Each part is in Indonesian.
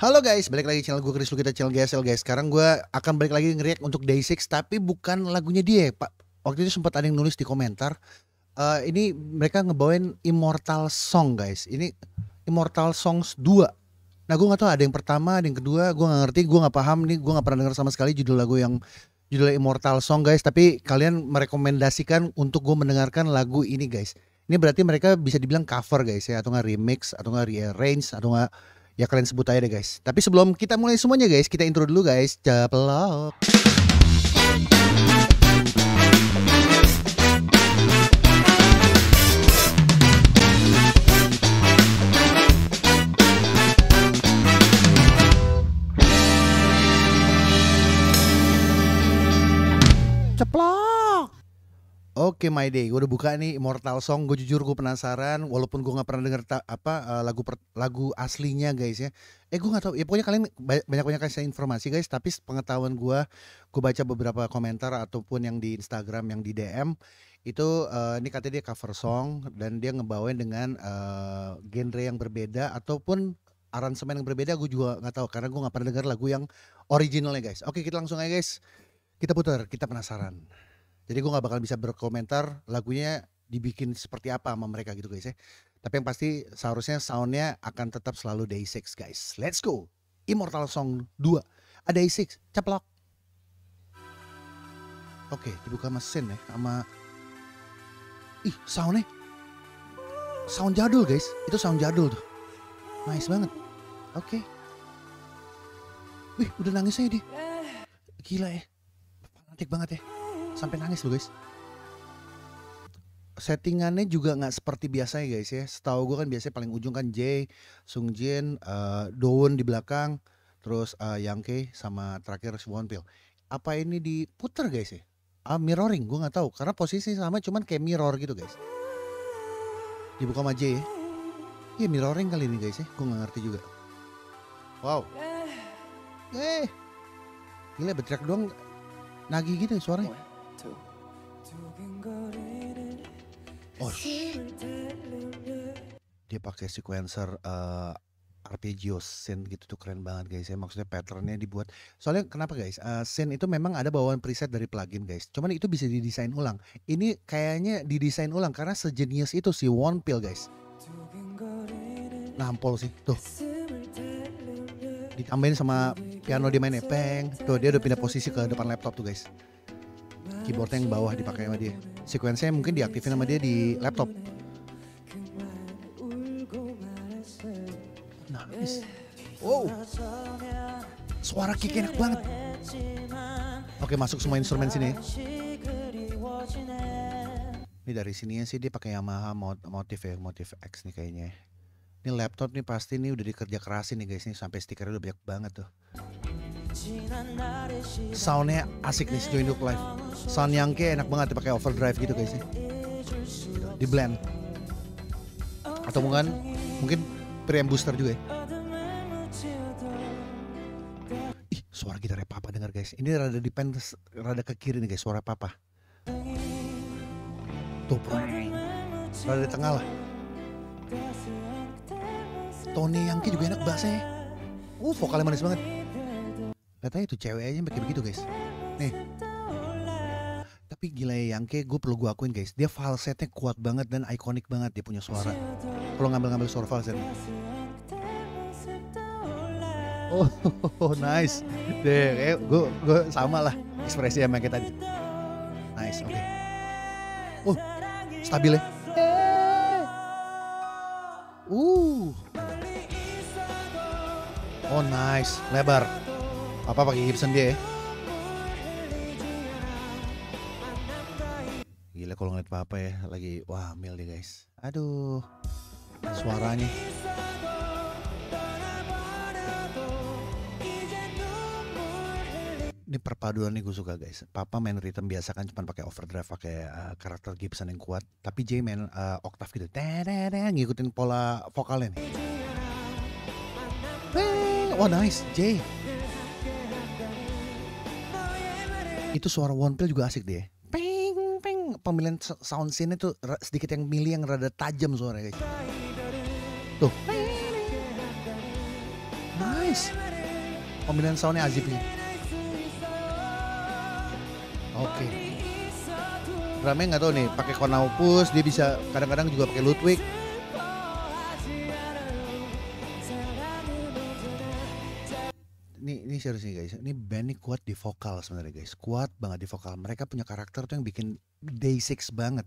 Halo guys, balik lagi channel gue Chris Lukita, channel GSL guys. Sekarang gue akan balik lagi nge-react untuk Day6, tapi bukan lagunya dia, Pak. Waktu itu sempat ada yang nulis di komentar, ini mereka ngebawain Immortal Song guys. Ini Immortal Songs 2. Nah gue gak tahu ada yang pertama, ada yang kedua, gue gak ngerti, gue gak paham nih, gue gak pernah denger sama sekali judul lagu yang judulnya Immortal Song guys. Tapi kalian merekomendasikan untuk gue mendengarkan lagu ini guys. Ini berarti mereka bisa dibilang cover guys ya, atau gak remix, atau gak rearrange, atau gak, ya kalian sebut aja deh guys. Tapi sebelum kita mulai semuanya guys, kita intro dulu guys. Ceplok. Ceplok. Oke my day, gue udah buka nih Immortal Song. Gue jujur gue penasaran, walaupun gue nggak pernah denger lagu aslinya guys ya. Gue nggak tahu. Ya pokoknya kalian banyak kasih informasi guys. Tapi pengetahuan gue baca beberapa komentar ataupun yang di Instagram, yang di DM itu ini katanya dia cover song dan dia ngebawain dengan genre yang berbeda ataupun aransemen yang berbeda. Gue juga nggak tahu karena gue nggak pernah denger lagu yang originalnya guys. Oke kita langsung aja guys. Kita putar, kita penasaran. Jadi gue gak bakal bisa berkomentar lagunya dibikin seperti apa sama mereka gitu guys ya. Tapi yang pasti seharusnya soundnya akan tetap selalu Day6 guys. Let's go. Immortal Song 2. Ada Day6. Ceplok. Oke dibuka mesin ya. Sama soundnya. Sound jadul guys. Itu sound jadul tuh. Nice banget. Oke. Wih udah nangis aja dia. Gila ya. Fanatik banget ya. Sampai nangis loh guys. Settingannya juga nggak seperti biasa ya guys ya. Setahu gue kan biasanya paling ujung kan Jae, Sungjin, Dowoon di belakang, terus Youngkook sama terakhir Wonpil. Apa ini diputer guys ya? Mirroring, gue nggak tahu karena posisi sama cuman kayak mirror gitu guys. Dibuka sama Jae. Iya mirroring kali ini guys ya. Gue nggak ngerti juga. Wow. Gila berteriak doang nagih gitu suaranya. Oh, dia pakai sequencer arpeggio synth gitu tuh keren banget guys ya. Maksudnya patternnya dibuat. Soalnya kenapa guys? Synth itu memang ada bawaan preset dari plugin guys. Cuman itu bisa didesain ulang. Ini kayaknya didesain ulang karena sejenius itu si Wonpil guys. Nampol sih tuh. Ditambahin sama piano dia mainnya peng. Tuh dia udah pindah posisi ke depan laptop tuh guys. Keyboardnya yang bawah dipakai sama dia. Sequence-nya mungkin diaktifin sama dia di laptop. Nice. Wow. Suara kick enak banget. Oke masuk semua instrumen sini. Ini dari sininya sih dia pakai Yamaha motif ya, motif X nih kayaknya. Ini laptop nih pasti nih udah dikerja kerasin nih guys nih sampai stikernya udah banyak banget tuh. Soundnya asik nih Join Duk Live. Sound Youngkook enak banget dipakai overdrive gitu guys ya. Di blend. Atau mungkin preamp booster juga ya. Suara gitarnya Papa dengar guys. Ini rada depend rada ke kiri nih guys suara Papa. Tuh rada di tengah lah. Tony Youngkook juga enak bassnya. Vokalnya manis banget. Lihat aja tuh cewek aja pakai begitu guys. Nih. Tapi gila ya Youngkook, gue perlu gue akuin guys. Dia falsetnya kuat banget dan ikonik banget dia punya suara. Kalau ngambil suara falset. Oh nice. Deh, gue sama lah ekspresi yang kayak tadi. Nice, oke. Stabil ya. Oh nice, lebar. Papa pakai Gibson dia ya. Gila kalau ngeliat Papa ya lagi wah hamil deh guys. Aduh. Suaranya. Ini perpaduan nih gue suka guys. Papa main rhythm biasa kan cuma pakai overdrive, pakai karakter Gibson yang kuat. Tapi Jay main oktav gitu. Ngikutin pola vokalnya nih. Oh nice, Jay. Itu suara Wonpil juga asik deh. Pemilihan sound scene itu sedikit yang milih yang rada tajam suaranya guys. Tuh. Nice. Pemilihan soundnya Azif ini. Oke. Drumnya nggak tahu nih, pakai Konaupus, dia bisa kadang-kadang juga pakai Ludwig. Ini serius nih guys, ini band nih kuat di vokal sebenarnya guys, kuat banget di vokal. Mereka punya karakter tuh yang bikin Day6 banget.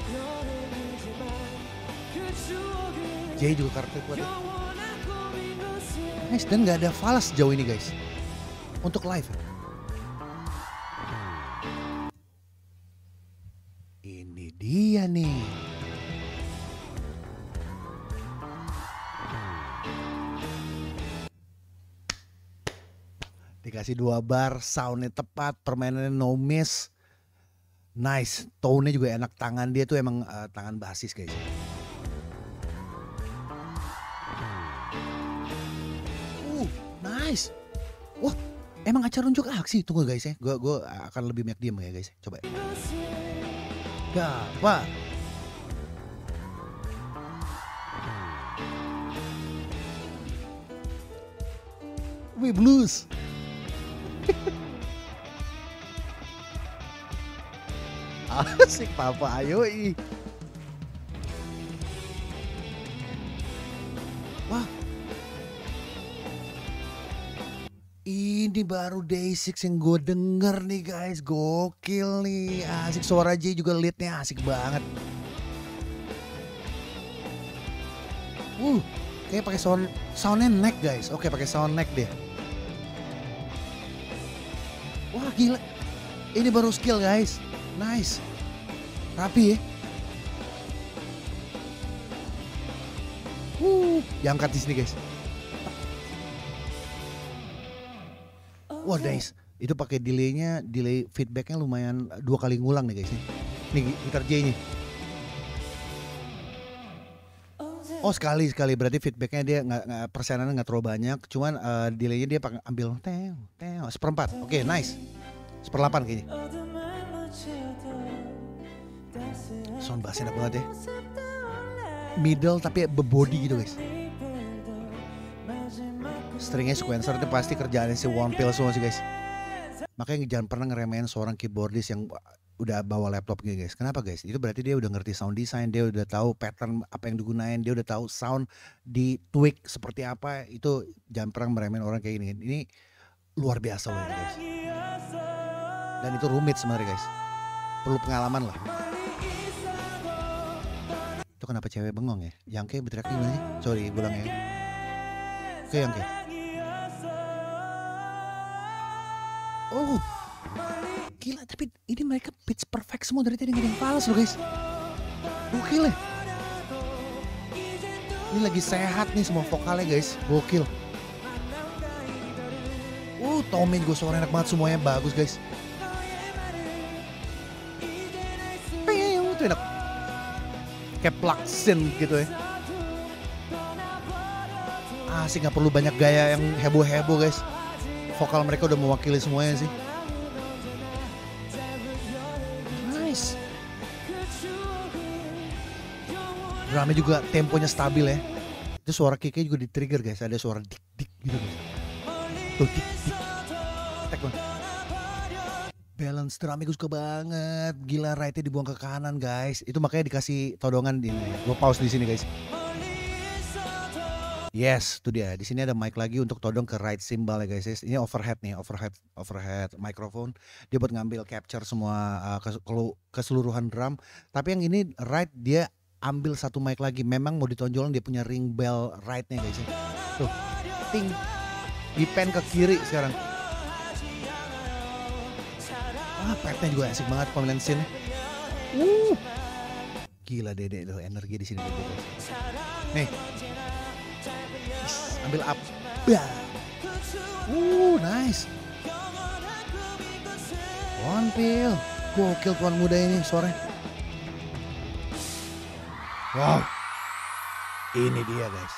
Jay juga karakter kuat ya. Nice, dan nggak ada falas sejauh ini guys untuk live. Ini dia nih. Dikasih 2 bar, soundnya tepat, permainannya no miss. Nice, tone-nya juga enak, tangan dia tuh emang tangan basis guys. Nice. Wah, emang acara unjuk aksi. Tunggu guys ya, gue akan lebih banyak diam ya guys. Coba. Gapa. We blues. Asik papa, ayo i. Wah. Ini baru Day6 yang gue denger nih guys, gokil nih, asik. Suara J juga leadnya asik banget. Kayak pakai soundnya neck guys. Oke, pakai sound neck deh. Wah gila, ini baru skill guys, nice, rapi ya. Diangkat di sini guys. Wah nice, itu pakai delay feedbacknya lumayan 2 kali ngulang nih guys. Nih gitar J nya. Oh sekali berarti feedbacknya dia nggak persenannya nggak terlalu banyak, cuman delaynya dia ambil seperempat. Oke, nice, 1/8 kayaknya. Sound bassnya enak banget ya, middle tapi bebody gitu guys. Stringnya sequencer itu pasti kerjaannya si One Pill semua sih guys. Makanya jangan pernah ngeremehin seorang keyboardist yang udah bawa laptop gitu guys. Kenapa guys? Itu berarti dia udah ngerti sound design, dia udah tahu pattern apa yang digunain, dia udah tahu sound di tweak seperti apa. Itu jangan pernah meremehin orang kayak gini. Ini luar biasa loh guys. Dan itu rumit sebenarnya guys. Perlu pengalaman lah. Itu kenapa cewek bengong ya? Yang kayak berteriak gimana sih? Sorry, ulang ya. Oke, yang kayak. Oh. Gila, tapi ini mereka pitch perfect semua dari tadi, gak ada yang falas loh guys. Gokil ya. Ini lagi sehat nih semua vokalnya guys, gokil. Tommy juga suara enak banget, semuanya bagus guys. Itu enak. Kayak plaksin gitu ya. Asik, gak perlu banyak gaya yang heboh-heboh guys. Vokal mereka udah mewakili semuanya sih. Nice. Drumnya juga temponya stabil ya. Itu suara kicknya juga di trigger guys. Ada suara dik-dik gitu guys. Tuh dik-dik. Tek banget. Balance drumnya gue suka banget. Gila, right-nya dibuang ke kanan guys. Itu makanya dikasih todongan di ini. Gue pause di sini guys. Yes, itu dia. Di sini ada mic lagi untuk todong ke right cymbal ya guys. Ini overhead nih, overhead microphone. Dia buat ngambil capture semua keseluruhan drum. Tapi yang ini right, dia ambil satu mic lagi. Memang mau ditonjolin, dia punya ring bell right-nya guys. Tuh, ting, di pen ke kiri sekarang. Petnya juga asik banget pemilihan scene-nya. Gila Dede tuh, energi di sini guys. Nih. Ambil up. Nice. One Pill. Gokil tuan muda ini suaranya. Wow. Ini dia guys.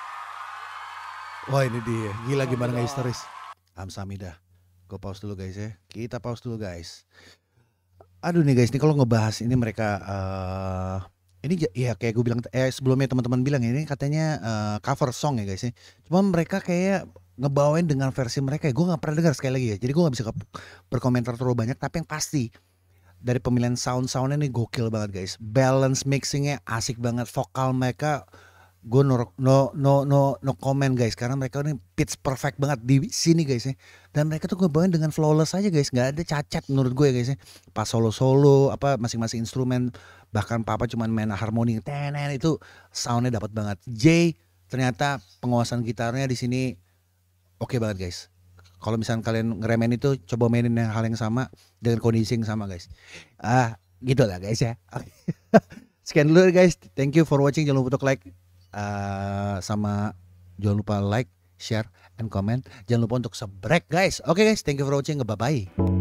Wah ini dia. Gila gimana gak histeris. Hamsamidah. Gue pause dulu guys ya. Kita pause dulu guys. Aduh nih guys, ini kalau ngebahas ini mereka ini ya kayak gue bilang sebelumnya teman-teman bilang ini katanya cover song ya guys ya. Cuma mereka kayak ngebawain dengan versi mereka ya. Gue nggak pernah dengar sekali lagi ya. Jadi gue nggak bisa berkomentar terlalu banyak. Tapi yang pasti dari pemilihan soundnya nih gokil banget guys. Balance mixingnya asik banget. Vokal mereka gue no comment guys, karena mereka ini pitch perfect banget di sini guys ya. Dan mereka tuh ngebawain dengan flawless aja guys, nggak ada cacat menurut gue ya guys ya. Pas solo apa masing-masing instrumen, bahkan papa cuman main harmoni tenen, itu soundnya dapat banget. Jay ternyata penguasaan gitarnya di sini oke banget guys. Kalau misalnya kalian ngeremen itu, coba mainin hal yang sama dengan kondisi yang sama guys. Gitu lah guys ya. Sekian dulu guys, thank you for watching. Jangan lupa untuk like, sama jangan lupa like, share, and comment. Jangan lupa untuk subscribe guys. Oke guys, thank you for watching. Bye bye.